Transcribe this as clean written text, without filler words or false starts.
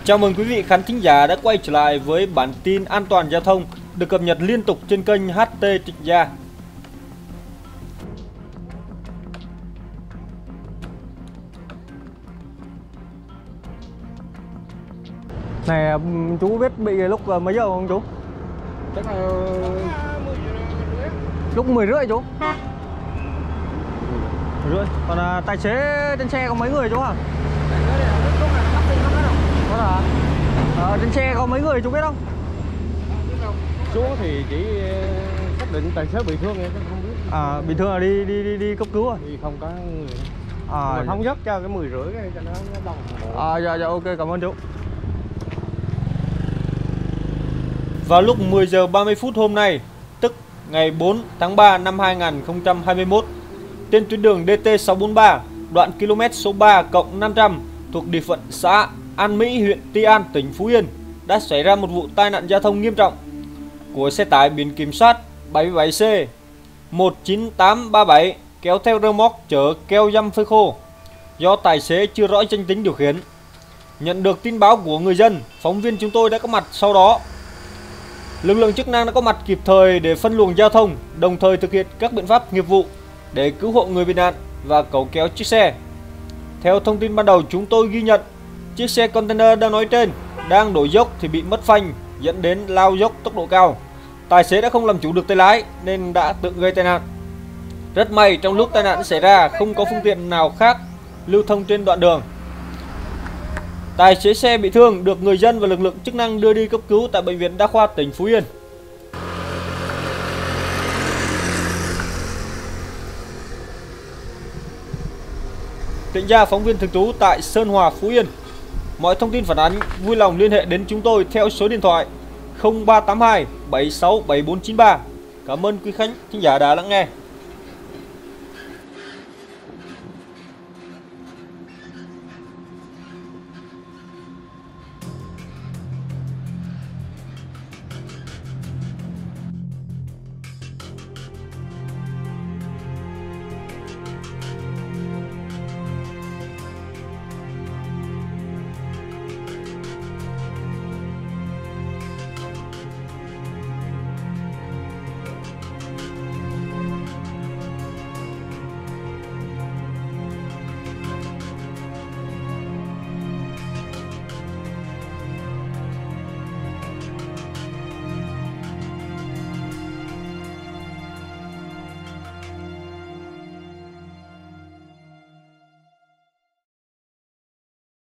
Chào mừng quý vị khán thính giả đã quay trở lại với bản tin an toàn giao thông được cập nhật liên tục trên kênh HT Trịnh Gia. Này chú biết bị lúc mấy giờ không chú? Chắc là Lúc 10 rưỡi chú. 10 rưỡi. Còn tài xế trên xe có mấy người chú hả? Có là trên xe có mấy người chú biết không? chú thì chỉ xác định tài xế bị thương thôi, chứ không biết. Bị thương là đi cấp cứu rồi. Thì không có người. Mà Thống nhất cho cái 10 rưỡi cho nó đồng. Dạ ok, cảm ơn chú. Vào lúc 10 giờ 30 phút hôm nay, tức ngày 4 tháng 3 năm 2021, trên tuyến đường DT643, đoạn km số 3+500 thuộc địa phận xã An Mỹ, huyện Tuy An, tỉnh Phú Yên đã xảy ra một vụ tai nạn giao thông nghiêm trọng của xe tải biển kiểm soát 77C 19837 kéo theo rơ moóc chở keo dăm phơi khô do tài xế chưa rõ danh tính điều khiển. Nhận được tin báo của người dân, phóng viên chúng tôi đã có mặt sau đó. Lực lượng chức năng đã có mặt kịp thời để phân luồng giao thông, đồng thời thực hiện các biện pháp nghiệp vụ để cứu hộ người bị nạn và cẩu kéo chiếc xe. Theo thông tin ban đầu chúng tôi ghi nhận, chiếc xe container đang nói trên đang đổ dốc thì bị mất phanh dẫn đến lao dốc tốc độ cao. Tài xế đã không làm chủ được tay lái nên đã tự gây tai nạn. Rất may trong lúc tai nạn xảy ra không có phương tiện nào khác lưu thông trên đoạn đường. Tài xế xe bị thương được người dân và lực lượng chức năng đưa đi cấp cứu tại bệnh viện Đa khoa tỉnh Phú Yên. Trịnh Gia, phóng viên thường trú tại Sơn Hòa, Phú Yên. Mọi thông tin phản ánh vui lòng liên hệ đến chúng tôi theo số điện thoại 0382 767493. Cảm ơn quý khán thính giả đã lắng nghe.